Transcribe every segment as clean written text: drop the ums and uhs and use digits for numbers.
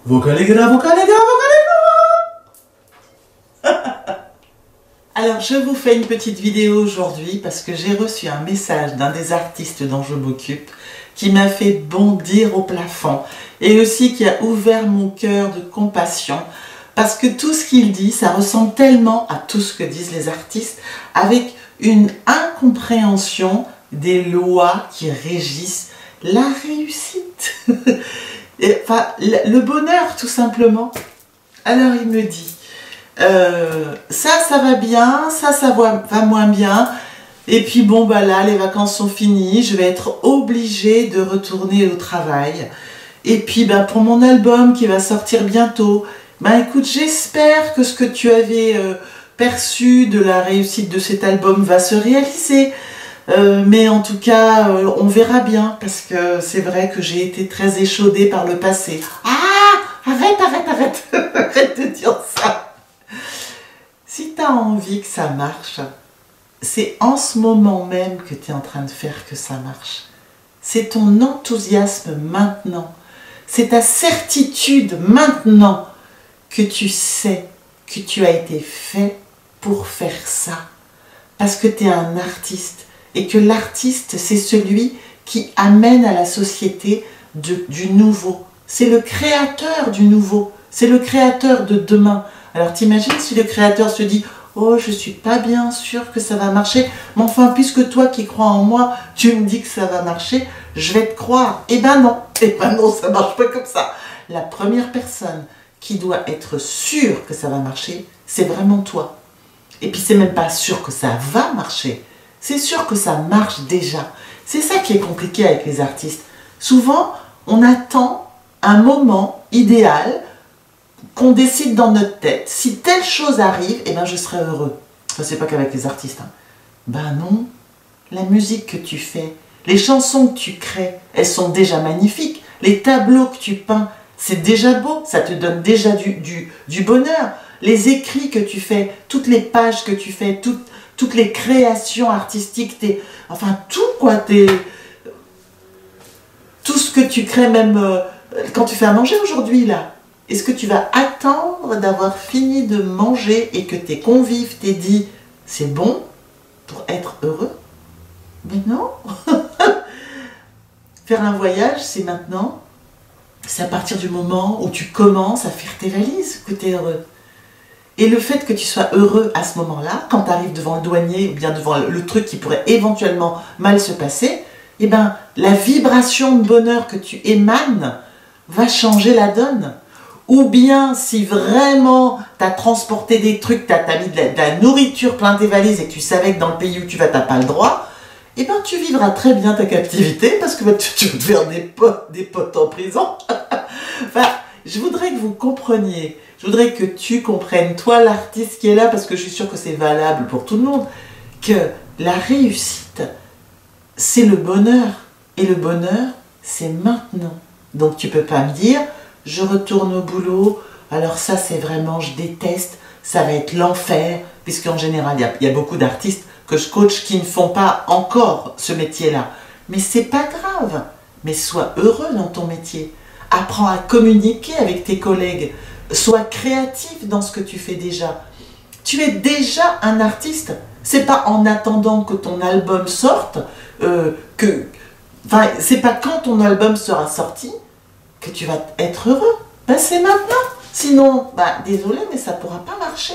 Vocalégra, vocalégra, vocalégra. Alors, je vous fais une petite vidéo aujourd'hui parce que j'ai reçu un message d'un des artistes dont je m'occupe qui m'a fait bondir au plafond et aussi qui a ouvert mon cœur de compassion parce que tout ce qu'il dit, ça ressemble tellement à tout ce que disent les artistes avec une incompréhension des lois qui régissent la réussite. Enfin, le bonheur tout simplement. Alors il me dit, ça va bien, ça va moins bien, et puis bon bah là les vacances sont finies, je vais être obligée de retourner au travail, et puis bah, pour mon album qui va sortir bientôt, bah écoute, j'espère que ce que tu avais perçu de la réussite de cet album va se réaliser. Mais en tout cas, on verra bien, parce que c'est vrai que j'ai été très échaudée par le passé. Ah, arrête, arrête de dire ça. Si tu as envie que ça marche, c'est en ce moment même que tu es en train de faire que ça marche. C'est ton enthousiasme maintenant, c'est ta certitude maintenant que tu sais que tu as été fait pour faire ça. Parce que tu es un artiste. Et que l'artiste, c'est celui qui amène à la société du nouveau. C'est le créateur du nouveau. C'est le créateur de demain. Alors t'imagines si le créateur se dit « Oh, je ne suis pas bien sûr que ça va marcher, mais enfin, puisque toi qui crois en moi, tu me dis que ça va marcher, je vais te croire. » Eh ben non, ça ne marche pas comme ça. La première personne qui doit être sûre que ça va marcher, c'est vraiment toi. Et puis c'est même pas sûr que ça va marcher. C'est sûr que ça marche déjà. C'est ça qui est compliqué avec les artistes. Souvent, on attend un moment idéal qu'on décide dans notre tête. Si telle chose arrive, eh ben je serai heureux. Enfin, c'est pas qu'avec les artistes. Hein. Ben non. La musique que tu fais, les chansons que tu crées, elles sont déjà magnifiques. Les tableaux que tu peins, c'est déjà beau. Ça te donne déjà du bonheur. Les écrits que tu fais, toutes les pages que tu fais, toutes les créations artistiques, enfin tout quoi, tout ce que tu crées, même quand tu fais à manger aujourd'hui là, est-ce que tu vas attendre d'avoir fini de manger et que tes convives t'aient dit c'est bon pour être heureux? Mais non. Faire un voyage, c'est maintenant, c'est à partir du moment où tu commences à faire tes valises que tu es heureux. Et le fait que tu sois heureux à ce moment-là, quand tu arrives devant le douanier ou bien devant le truc qui pourrait éventuellement mal se passer, eh ben, la vibration de bonheur que tu émanes va changer la donne. Ou bien, si vraiment tu as transporté des trucs, tu as mis de la nourriture plein tes valises et que tu savais que dans le pays où tu vas, tu n'as pas le droit, eh ben, tu vivras très bien ta captivité parce que tu vas te faire des potes en prison. Enfin, je voudrais que vous compreniez. Je voudrais que tu comprennes, toi l'artiste qui est là, parce que je suis sûre que c'est valable pour tout le monde, que la réussite, c'est le bonheur. Et le bonheur, c'est maintenant. Donc tu ne peux pas me dire, je retourne au boulot, alors ça c'est vraiment, je déteste, ça va être l'enfer, puisqu'en général, il y a beaucoup d'artistes que je coach qui ne font pas encore ce métier-là. Mais c'est pas grave, mais sois heureux dans ton métier. Apprends à communiquer avec tes collègues. Sois créatif dans ce que tu fais déjà. Tu es déjà un artiste. C'est pas en attendant que ton album sorte, enfin, c'est pas quand ton album sera sorti que tu vas être heureux. Ben, c'est maintenant. Sinon, ben, désolé, mais ça pourra pas marcher.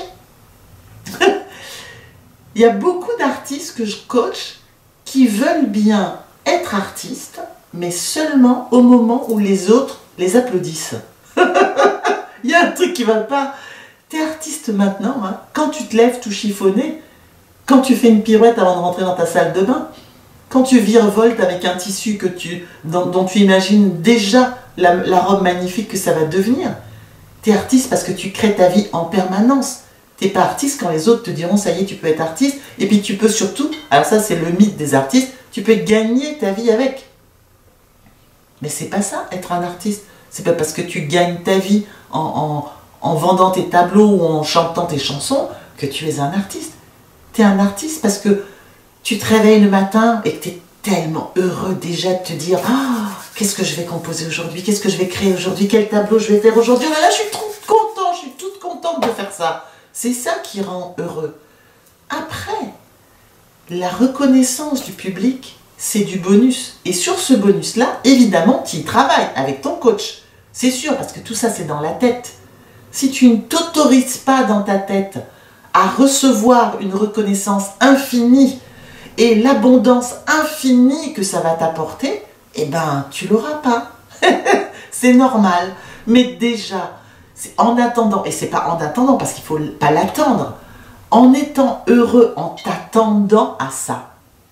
Il y a beaucoup d'artistes que je coach qui veulent bien être artistes, mais seulement au moment où les autres les applaudissent. Il y a un truc qui ne va pas. Tu es artiste maintenant, hein. Quand tu te lèves tout chiffonné, quand tu fais une pirouette avant de rentrer dans ta salle de bain, quand tu virevoltes avec un tissu dont tu imagines déjà la robe magnifique que ça va devenir. Tu es artiste parce que tu crées ta vie en permanence. Tu n'es pas artiste quand les autres te diront ça y est, tu peux être artiste. Et puis tu peux surtout, alors ça c'est le mythe des artistes, tu peux gagner ta vie avec. Mais c'est pas ça, être un artiste. C'est pas parce que tu gagnes ta vie en vendant tes tableaux ou en chantant tes chansons que tu es un artiste. Tu es un artiste parce que tu te réveilles le matin et que tu es tellement heureux déjà de te dire « Ah, qu'est-ce que je vais composer aujourd'hui? Qu'est-ce que je vais créer aujourd'hui? Quel tableau je vais faire aujourd'hui? Oh là là, je suis trop contente, je suis toute contente de faire ça. C'est ça qui rend heureux. Après, la reconnaissance du public, c'est du bonus. Et sur ce bonus-là, évidemment, tu y travailles avec ton coach. C'est sûr, parce que tout ça, c'est dans la tête. Si tu ne t'autorises pas dans ta tête à recevoir une reconnaissance infinie et l'abondance infinie que ça va t'apporter, eh ben, tu l'auras pas. C'est normal. Mais déjà, en attendant, et c'est pas en attendant parce qu'il faut pas l'attendre, en étant heureux, en t'attendant à ça,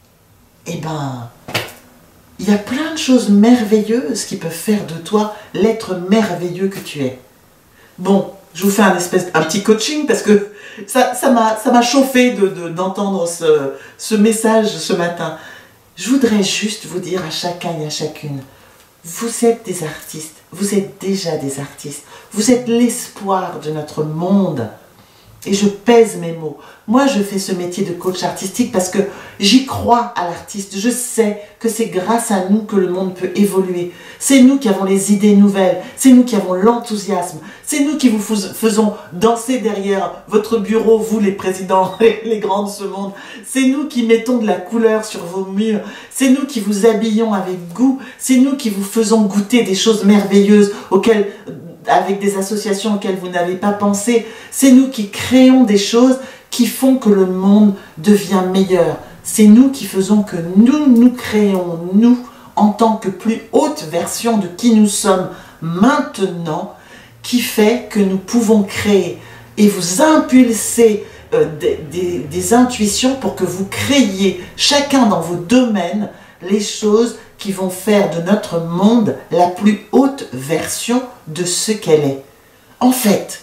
eh ben, il y a plein de choses merveilleuses qui peuvent faire de toi l'être merveilleux que tu es. Bon, je vous fais un petit coaching parce que ça m'a chauffé d'entendre ce message ce matin. Je voudrais juste vous dire à chacun et à chacune, vous êtes des artistes, vous êtes déjà des artistes, vous êtes l'espoir de notre monde. Et je pèse mes mots. Moi, je fais ce métier de coach artistique parce que j'y crois à l'artiste. Je sais que c'est grâce à nous que le monde peut évoluer. C'est nous qui avons les idées nouvelles. C'est nous qui avons l'enthousiasme. C'est nous qui vous faisons danser derrière votre bureau, vous les présidents et les grands de ce monde. C'est nous qui mettons de la couleur sur vos murs. C'est nous qui vous habillons avec goût. C'est nous qui vous faisons goûter des choses merveilleuses avec des associations auxquelles vous n'avez pas pensé. C'est nous qui créons des choses qui font que le monde devient meilleur. C'est nous qui faisons que nous créons, nous, en tant que plus haute version de qui nous sommes maintenant, qui fait que nous pouvons créer et vous impulser des intuitions pour que vous créiez, chacun dans vos domaines, les choses qui vont faire de notre monde la plus haute version de ce qu'elle est. En fait,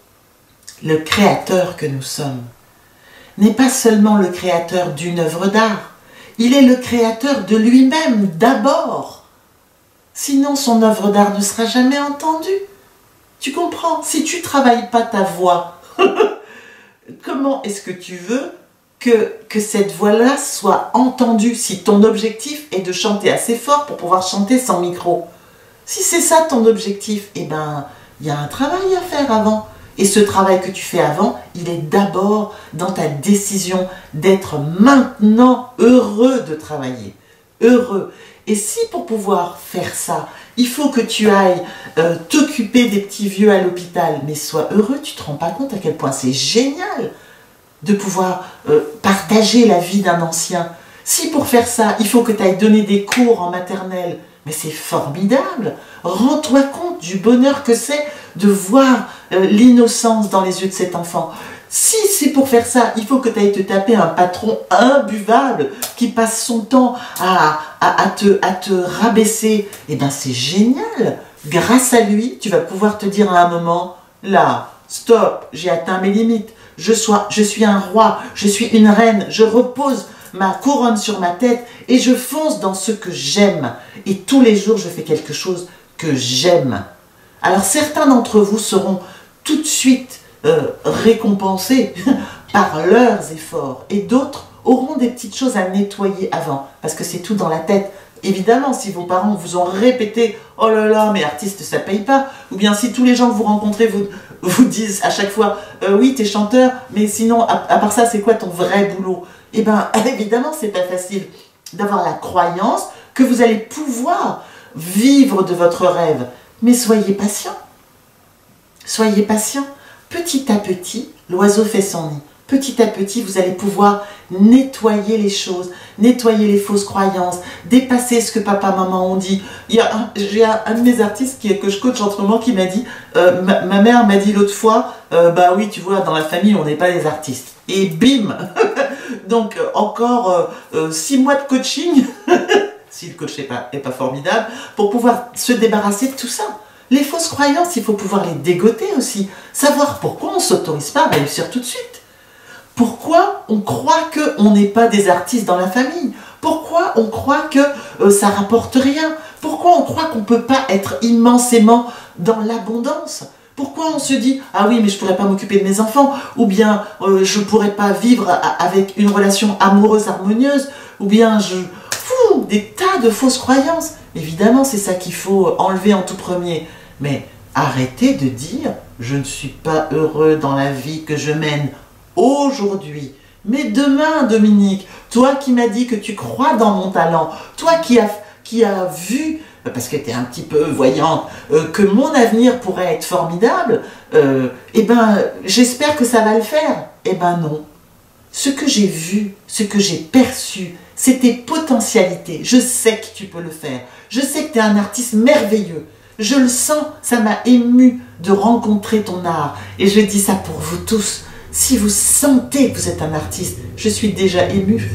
le créateur que nous sommes n'est pas seulement le créateur d'une œuvre d'art, il est le créateur de lui-même d'abord. Sinon, son œuvre d'art ne sera jamais entendue. Tu comprends? Si tu ne travailles pas ta voix, comment est-ce que tu veux que cette voix-là soit entendue si ton objectif est de chanter assez fort pour pouvoir chanter sans micro? Si c'est ça ton objectif, eh ben, il y a un travail à faire avant. Et ce travail que tu fais avant, il est d'abord dans ta décision d'être maintenant heureux de travailler. Heureux. Et si pour pouvoir faire ça, il faut que tu ailles t'occuper des petits vieux à l'hôpital, mais sois heureux, tu ne te rends pas compte à quel point c'est génial de pouvoir partager la vie d'un ancien. Si pour faire ça, il faut que tu ailles donner des cours en maternelle, mais c'est formidable. Rends-toi compte du bonheur que c'est de voir l'innocence dans les yeux de cet enfant. Si c'est pour faire ça, il faut que tu ailles te taper un patron imbuvable qui passe son temps à te rabaisser, eh bien c'est génial. Grâce à lui, tu vas pouvoir te dire à un moment, là, stop, j'ai atteint mes limites. Je suis un roi, je suis une reine, je repose ma couronne sur ma tête et je fonce dans ce que j'aime. Et tous les jours, je fais quelque chose que j'aime. Alors certains d'entre vous seront tout de suite récompensés par leurs efforts et d'autres auront des petites choses à nettoyer avant parce que c'est tout dans la tête. Évidemment, si vos parents vous ont répété « Oh là là, mais artiste, ça paye pas » ou bien si tous les gens que vous rencontrez vous disent à chaque fois « Oui, t'es chanteur, mais sinon, à part ça, c'est quoi ton vrai boulot ?» Eh bien, évidemment, c'est pas facile d'avoir la croyance que vous allez pouvoir vivre de votre rêve. Mais soyez patient. Soyez patient. Petit à petit, l'oiseau fait son nid. Petit à petit, vous allez pouvoir nettoyer les choses, nettoyer les fausses croyances, dépasser ce que papa, maman ont dit. J'ai un de mes artistes que je coach en ce moment qui m'a dit, ma mère m'a dit l'autre fois, bah oui, tu vois, dans la famille, on n'est pas des artistes. Et bim. Donc, encore 6 mois de coaching, si le coach n'est pas formidable, pour pouvoir se débarrasser de tout ça. Les fausses croyances, il faut pouvoir les dégoter aussi. Savoir pourquoi on ne s'autorise pas à réussir tout de suite. Pourquoi on croit qu'on n'est pas des artistes dans la famille? Pourquoi on croit que ça rapporte rien? Pourquoi on croit qu'on ne peut pas être immensément dans l'abondance? Pourquoi on se dit « Ah oui, mais je ne pourrais pas m'occuper de mes enfants » ou bien « Je ne pourrais pas vivre avec une relation amoureuse harmonieuse » ou bien des tas de fausses croyances. Évidemment, c'est ça qu'il faut enlever en tout premier. Mais arrêtez de dire « je ne suis pas heureux dans la vie que je mène aujourd'hui ». Mais demain, Dominique, toi qui m'as dit que tu crois dans mon talent, toi qui as vu, parce que tu es un petit peu voyante, que mon avenir pourrait être formidable, eh ben, j'espère que ça va le faire. Eh ben non. Ce que j'ai vu, ce que j'ai perçu, c'est tes potentialités. Je sais que tu peux le faire. Je sais que tu es un artiste merveilleux. Je le sens, ça m'a ému de rencontrer ton art. Et je dis ça pour vous tous. Si vous sentez que vous êtes un artiste, je suis déjà émue.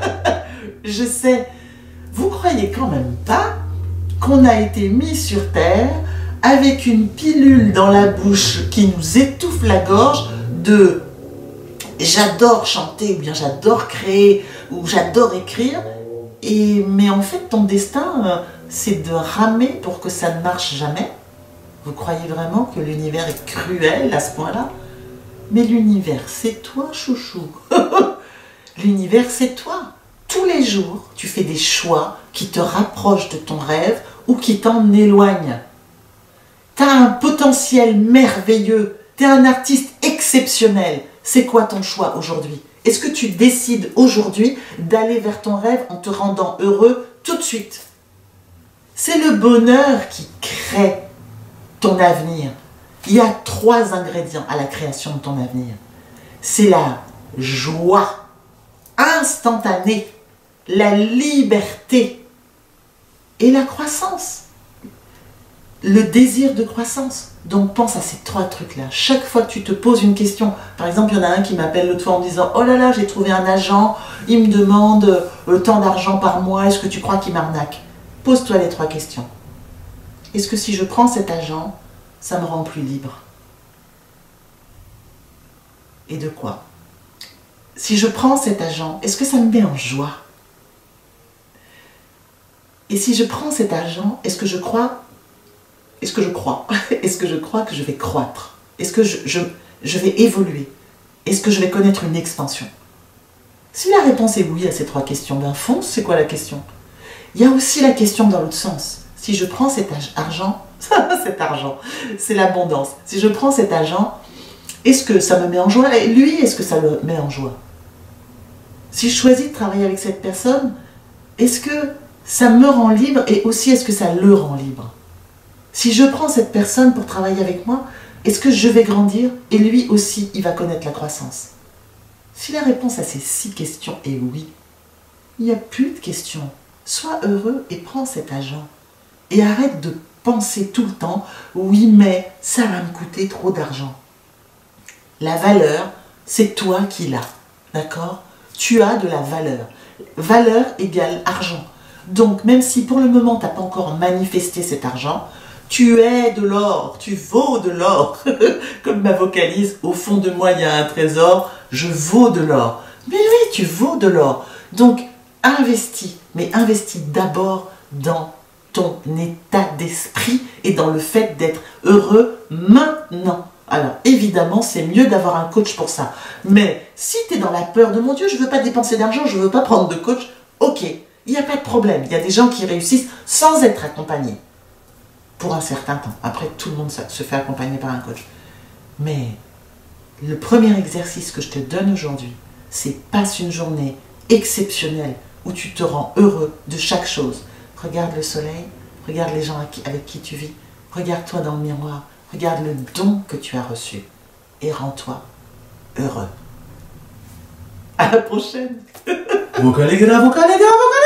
Je sais. Vous croyez quand même pas qu'on a été mis sur terre avec une pilule dans la bouche qui nous étouffe la gorge de j'adore chanter ou bien j'adore créer ou j'adore écrire, mais en fait ton destin c'est de ramer pour que ça ne marche jamais. Vous croyez vraiment que l'univers est cruel à ce point-là? Mais l'univers c'est toi, chouchou. L'univers c'est toi. Tous les jours tu fais des choix qui te rapprochent de ton rêve ou qui t'en éloignent. Tu as un potentiel merveilleux, tu es un artiste exceptionnel. C'est quoi ton choix aujourd'hui? Est-ce que tu décides aujourd'hui d'aller vers ton rêve en te rendant heureux tout de suite? C'est le bonheur qui crée ton avenir. Il y a 3 ingrédients à la création de ton avenir. C'est la joie instantanée, la liberté et la croissance. Le désir de croissance. Donc pense à ces 3 trucs-là. Chaque fois que tu te poses une question, par exemple, il y en a un qui m'appelle l'autre fois en me disant « Oh là là, j'ai trouvé un agent, il me demande tant d'argent par mois, est-ce que tu crois qu'il m'arnaque ?» Pose-toi les 3 questions. Est-ce que si je prends cet agent, ça me rend plus libre? Et de quoi? Si je prends cet agent, est-ce que ça me met en joie? Et si je prends cet agent, est-ce que je crois Est-ce que je crois que je vais croître? Est-ce que je vais évoluer? Est-ce que je vais connaître une expansion? Si la réponse est oui à ces 3 questions, ben fonce, c'est quoi la question? Il y a aussi la question dans l'autre sens. Si je prends cet argent, cet argent, c'est l'abondance. Si je prends cet argent, est-ce que ça me met en joie? Et lui, est-ce que ça le met en joie? Si je choisis de travailler avec cette personne, est-ce que ça me rend libre et aussi est-ce que ça le rend libre? Si je prends cette personne pour travailler avec moi, est-ce que je vais grandir et lui aussi, il va connaître la croissance? Si la réponse à ces 6 questions est oui, il n'y a plus de questions. Sois heureux et prends cet agent. Et arrête de penser tout le temps, oui mais ça va me coûter trop d'argent. La valeur, c'est toi qui l'as, d'accord? Tu as de la valeur. Valeur égale argent. Donc même si pour le moment tu n'as pas encore manifesté cet argent, tu es de l'or, tu vaux de l'or. Comme ma vocalise, au fond de moi il y a un trésor, je vaux de l'or. Mais oui, tu vaux de l'or. Donc investis, mais investis d'abord dans ton état d'esprit et dans le fait d'être heureux maintenant. Alors évidemment c'est mieux d'avoir un coach pour ça. Mais si tu es dans la peur de mon Dieu, je ne veux pas dépenser d'argent, je ne veux pas prendre de coach, ok, il n'y a pas de problème. Il y a des gens qui réussissent sans être accompagnés. Pour un certain temps. Après, tout le monde se fait accompagner par un coach. Mais le premier exercice que je te donne aujourd'hui, c'est passe une journée exceptionnelle où tu te rends heureux de chaque chose. Regarde le soleil, regarde les gens avec qui tu vis, regarde-toi dans le miroir, regarde le don que tu as reçu et rends-toi heureux. À la prochaine. Vocaligra, vocaligra, vocaligra.